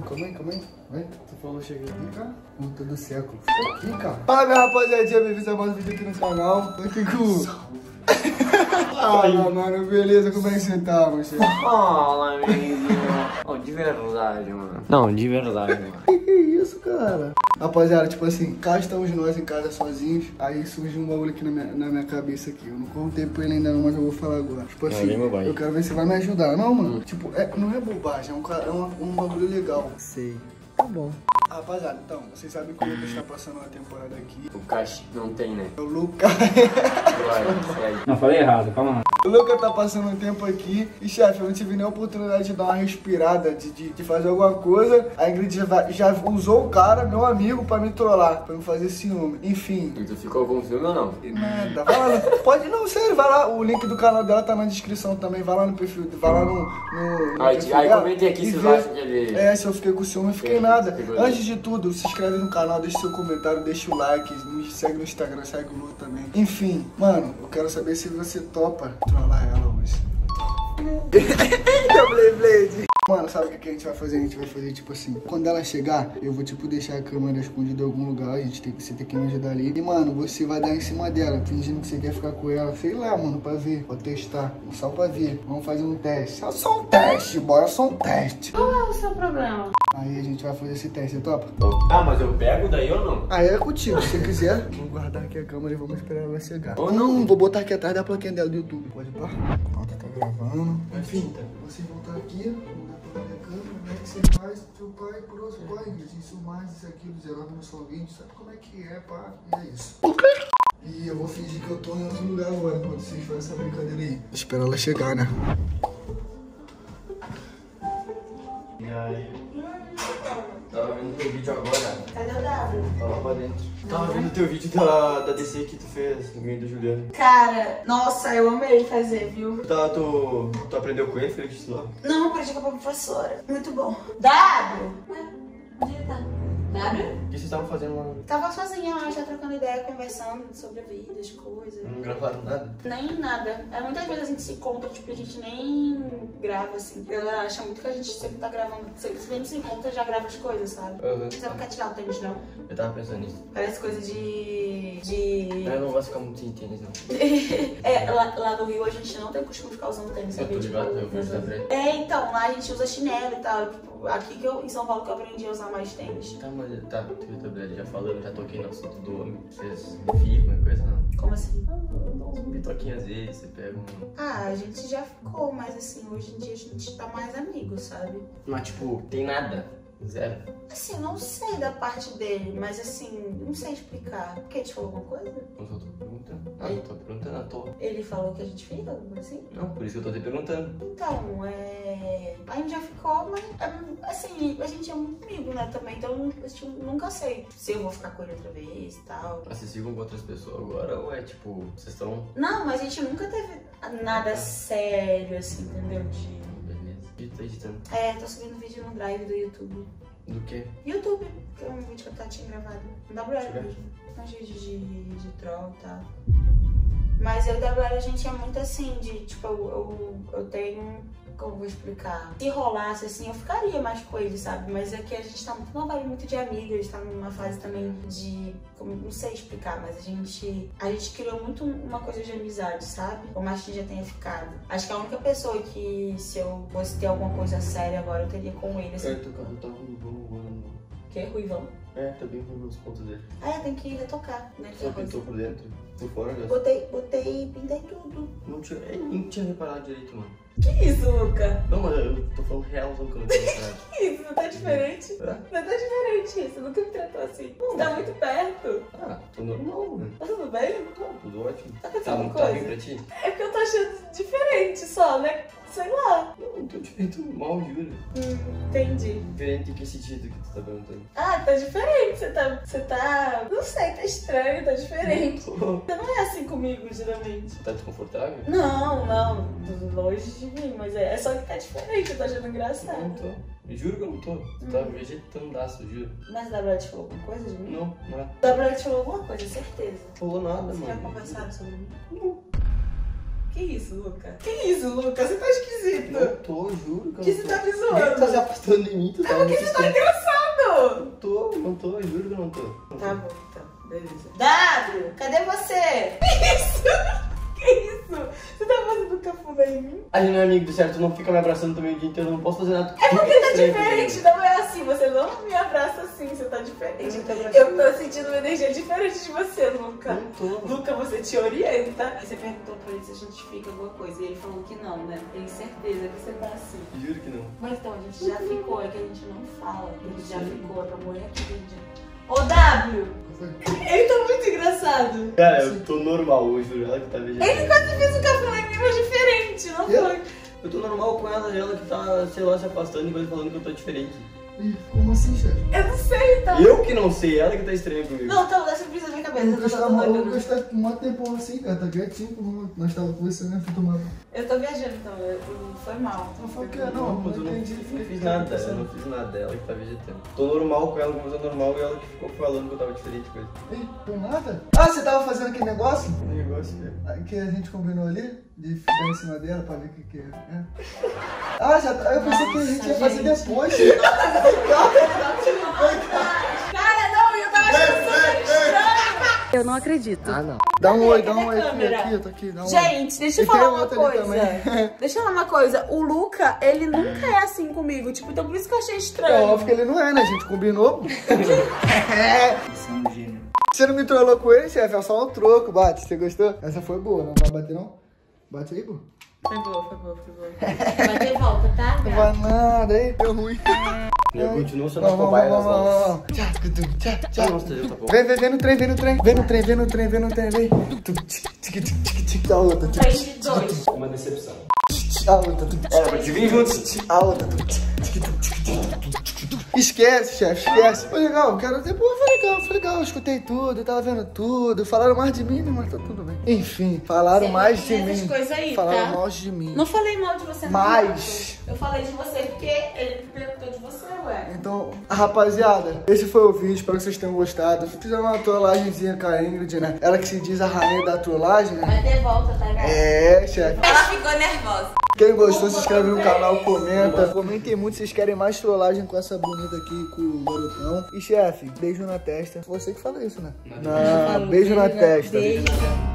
calma aí. Vai, tu falou, chega aqui, cara. Luta do século. Fica aqui, cara. Fala, minha rapaziadinha, bem-vindos a mais um vídeo aqui no canal. Tô aqui com... Fala, mano, beleza? Como é que você tá, meu chefe? Fala, amiguinho. Oh, de verdade, mano. Não, de verdade, mano. Que isso, cara? Rapaziada, tipo assim, cá estamos nós em casa sozinhos. Aí surgiu um bagulho aqui na minha cabeça aqui. Eu não contei pra ele ainda não, mas eu vou falar agora. Tipo assim, eu quero ver se vai me ajudar. Não, mano, tipo, não é bobagem, é um bagulho legal. Sei. Tá bom. Rapaziada, então, vocês sabem que o Lucas tá passando uma temporada aqui. O Cash não tem, né? O Lucas... Não, falei errado, calma lá. O Lucas tá passando um tempo aqui. E, chefe, eu não tive nem a oportunidade de dar uma respirada, de fazer alguma coisa. A Ingrid já usou o cara, meu amigo, pra me trollar, pra me fazer ciúme. Enfim. E tu ficou com ciúme ou não? E nada. Vai lá, pode não, sério, vai lá. O link do canal dela tá na descrição também. Vai lá no perfil, vai lá no Aí comentei aqui se vocês acham que ele... É, se eu fiquei com ciúme, eu fiquei nada. Antes de tudo, se inscreve no canal, deixa seu comentário, deixa o like, me segue no Instagram, segue o Lu também. Enfim, mano, eu quero saber se você topa trollar ela hoje. Blade. Mano, sabe o que a gente vai fazer? A gente vai fazer tipo assim, quando ela chegar, eu vou tipo deixar a câmera escondida em algum lugar, você tem que me ajudar ali. E mano, você vai dar em cima dela, fingindo que você quer ficar com ela, sei lá, mano, pra ver, pra testar, só pra ver. Vamos fazer um teste, só um teste, bora, só um teste. Qual é o seu problema? Aí a gente vai fazer esse teste, você topa? Ah, mas eu pego daí ou não? Aí é contigo, se você quiser. Vamos guardar aqui a câmera e vamos esperar ela chegar. Ou não, vou botar aqui atrás da plaquinha dela do YouTube. Pode pôr? Ó, tá gravando. Enfim, vocês vão estar aqui, vamos dar pra minha câmera, né? Que você faz, seu pai, grosso, pai, isso mais, isso, aquilo, zerando no seu vídeo, sabe como é que é, pá? E é isso. E eu vou fingir que eu tô em outro lugar agora, enquanto vocês fazem essa brincadeira aí. Vou esperar ela chegar, né? E aí? Tava vendo teu vídeo agora. Cadê o W? Tá lá pra dentro. Tava vendo teu vídeo da DC que tu fez, do meio do Juliano. Cara, nossa, eu amei fazer, viu? Tu aprendeu com ele, foi disso lá? Não, aprendi com a professora. Muito bom. W? Ué, onde ele tá? W? O que vocês estavam fazendo lá? Tava sozinha lá, já trocando ideia, conversando sobre a vida, as coisas. Não gravaram nada? Nem nada. É, muitas vezes a gente se encontra, tipo, a gente nem grava, assim. Ela acha muito que a gente sempre tá gravando. Se a gente se encontra, já grava as coisas, sabe? Você não quer tirar o tênis, não? Eu tava pensando nisso. Parece coisa de... Eu não gosto de ficar muito sem tênis, não. É, lá no Rio a gente não tem costume de ficar usando tênis, Eu sabia? tô ligado, eu vejo da frente. É, então, lá a gente usa chinelo e tal. Tipo, aqui em São Paulo que eu aprendi a usar mais tênis. Tá, mas tá, tu viu tablet já falando, já toquei no assunto do homem. Vocês FIFA, coisa não. Como assim? Dá uns bitoquinhos às vezes, você pega um... Ah, a gente já ficou, mas assim, hoje em dia a gente tá mais amigo, sabe? Mas tipo, tem nada. Zero. Assim, não sei da parte dele, mas assim, não sei explicar. Por que? Te falou alguma coisa? Eu só tô perguntando. Ah, não tô perguntando à toa. Ele falou que a gente fica, alguma coisa assim? Não, por isso que eu tô te perguntando. Então, a gente já ficou, mas assim, a gente é muito amigo, né, também, então eu nunca sei se eu vou ficar com ele outra vez e tal. Mas vocês ficam com outras pessoas agora ou é tipo, vocês estão... Não, mas a gente nunca teve nada sério, assim, entendeu? Beleza. E tá editando? É, tô subindo vídeo no Drive do YouTube. Do quê? YouTube, que é um vídeo que eu tinha gravado. No WL mesmo. Uns vídeos de troll e tal. Mas eu e o WL a gente é muito assim, de tipo, eu tenho... Como eu vou explicar? Se rolasse assim, eu ficaria mais com ele, sabe? Mas aqui a gente tá muito numa vibe muito de amiga, a gente tá numa fase também de... Como, não sei explicar, mas a gente criou muito uma coisa de amizade, sabe? Por mais que já tenha ficado. Acho que a única pessoa que, se eu fosse ter alguma coisa séria agora, eu teria com ele, assim. Teu carro tá ruivão. Que é ruivão? É, tá bem ruim os pontos dele. Ah, tem que retocar, né? Só pintou por dentro, por fora já. Botei, pintei tudo. Não tinha, nem tinha reparado direito, mano. Que isso, Luca? Não, mas eu tô falando realzão que eu não tinha reparado. Que isso? Não tá diferente? É? Não tá diferente isso, nunca me tratou assim. Você tá muito perto. Ah, tô normal, mano. Tá tudo bem? Tá, tudo ótimo. Tá acontecendo alguma Tá bem coisa? pra ti? É porque eu tô achando diferente só, né? Sei lá. Não, tô diferente, tô mal, juro. Entendi. Diferente em que sentido que tu tá perguntando? Ah, tá diferente. Você tá... Não sei, tá estranho, tá diferente. Tô. Você não é assim comigo, geralmente. Tá desconfortável? Não. Longe de mim, mas é só que tá diferente, eu tô achando Não engraçado. tô. Juro que eu não tô. Tu tá vegetandaço, juro. Mas a WL te falou alguma coisa de mim? Não, nada. A WL te falou alguma coisa, certeza. Falou nada, Você já mano. conversaram sobre mim? Não. Que isso, Luca? Que isso, Luca? Você tá esquisito. Não tô, juro. Que você tá me Você zoando? tá se afastando de mim, tu É tá porque você tá engraçado. Não tô, juro que não tô. Tá bom, então. Beleza. W, cadê você? Que isso? Que isso? Você tá fazendo cafuné em mim? A gente não é amigo do certo, tu não fica me abraçando também o dia inteiro, eu não posso fazer nada. É porque tá diferente, não é assim. Você não me abraça assim, você tá diferente. Eu tô sentindo uma energia diferente de você, Luca. Não tô. Luca, você te orienta. Você perguntou pra ele se a gente fica alguma coisa e ele falou que não, né? Tem certeza que você tá assim. Juro que não. Mas então, a gente já ficou, é que a gente não fala. A gente já ficou, é pra morrer aqui, gente. Ô, W! Ele tá muito engraçado. Cara, eu tô normal hoje, juro, ela que tá vegetando. Ele quase fez um cafuné em mim, mas diferente, não foi? Eu tô normal com ela e ela que tá, sei lá, se afastando e coisa falando que eu tô diferente. Ih, como assim, chefe? Eu não sei, então. Eu que não sei, ela que tá estranha comigo. Não, então, deixa eu pensar na minha cabeça. O Eu Lucas tô tá doida, maluco, o né? Lucas tá com um tempão assim, cara. Tá quietinho, nós tava conversando, fui tomar. Eu tô viajando, então. Foi mal. Não foi o que? Não, Não, mas eu não entendi. fiz nada, eu não fiz nada, ela que tá vegetando. Tô normal com ela, conversando normal e ela que ficou falando que eu tava diferente com ele. Ei, foi nada? Ah, você tava fazendo aquele negócio? Que negócio, velho. Que a gente combinou ali? De ficar em cima dela pra ver o que é. Ah, já tá. Eu pensei que a gente ia fazer depois. Cara, não, eu tava achando super estranho. Eu não acredito. Ah, não. Dá um oi, Cadê dá um a oi câmera? aqui, eu tô aqui, dá um oi. Gente, deixa eu E tem falar uma outra ali coisa. também. Deixa eu falar uma coisa. O Luca, ele nunca é assim comigo. Tipo, então por isso que eu achei É estranho. óbvio que ele não é, né? A gente combinou. Você é um gênio. Você não me trollou com ele, chefe? É só um troco, bate. Você gostou? Essa foi boa, não vai bater não? Bate aí, pô. Foi boa. Vai ter volta, tá? Não vai nada aí, deu ruim. Eu continuo sendo a cobaia das voltas. Tchau. Nossa, eu tá bom. Vem no trem, vem. Vem. A outra. 3 de 2. Uma decepção. A outra. Era pra te vir juntos. A outra. Esquece, chefe, esquece. Foi legal, quero dizer, pô, foi legal, eu escutei tudo, eu tava vendo tudo. Falaram mais de mim, mas tá tudo bem. Enfim, falaram Você mais não de tem essas mim. coisas aí, Falaram tá? mal de mim. Não falei mal de você, não. Mas- Eu falei de você porque ele me perguntou de você, ué. Então, rapaziada, esse foi o vídeo, espero que vocês tenham gostado. Fizeram uma trollagemzinha com a Ingrid, né? Ela que se diz a rainha da trollagem, né? Vai ter volta, tá, galera? É, chefe. Ela ficou nervosa. Quem gostou, se inscreve no canal, comenta. Comentem muito se vocês querem mais trollagem com essa bonita aqui, com o garotão. E chefe, beijo na testa. Você que fala isso, né? Não, beijo na testa. Beijo.